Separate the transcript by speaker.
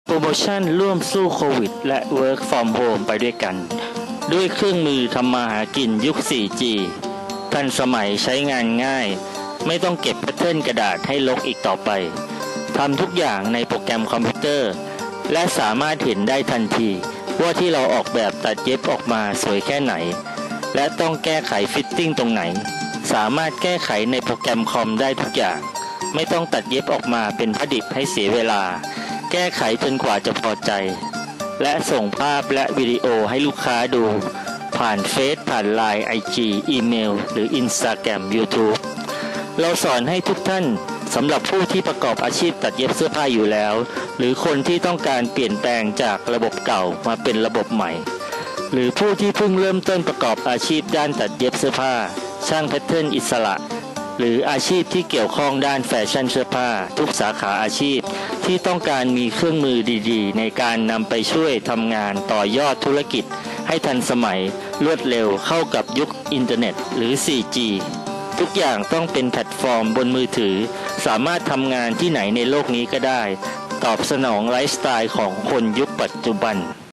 Speaker 1: โปรโมชั่นร่วมสู้โควิดและ Work from Home ไปด้วยกันด้วยเครื่องมือทำมาหากินยุค 4G ทันสมัยใช้งานง่ายไม่ต้องเก็บแพทเทิร์นกระดาษให้รกอีกต่อไปทำทุกอย่างในโปรแกรมคอมพิวเตอร์และสามารถเห็นได้ทันทีว่าที่เราออกแบบตัดเย็บออกมาสวยแค่ไหนและต้องแก้ไขฟิตติ้งตรงไหนสามารถแก้ไขในโปรแกรมคอมได้ทุกอย่างไม่ต้องตัดเย็บออกมาเป็นผ้าดิบให้เสียเวลาแก้ไขจนกว่าจะพอใจและส่งภาพและวิดีโอให้ลูกค้าดูผ่านเฟซผ่านไลน์ IG อีเมลหรือ Instagram YouTube เราสอนให้ทุกท่านสำหรับผู้ที่ประกอบอาชีพตัดเย็บเสื้อผ้าอยู่แล้วหรือคนที่ต้องการเปลี่ยนแปลงจากระบบเก่ามาเป็นระบบใหม่หรือผู้ที่เพิ่งเริ่มต้นประกอบอาชีพด้านตัดเย็บเสื้อผ้าช่างแพทเทิร์นอิสระหรืออาชีพที่เกี่ยวข้องด้านแฟชั่นเสื้อผ้าทุกสาขาอาชีพที่ต้องการมีเครื่องมือดีๆในการนำไปช่วยทำงานต่อยอดธุรกิจให้ทันสมัยรวดเร็วเข้ากับยุคอินเทอร์เน็ตหรือ 4G ทุกอย่างต้องเป็นแพลตฟอร์มบนมือถือสามารถทำงานที่ไหนในโลกนี้ก็ได้ตอบสนองไลฟ์สไตล์ของคนยุคปัจจุบัน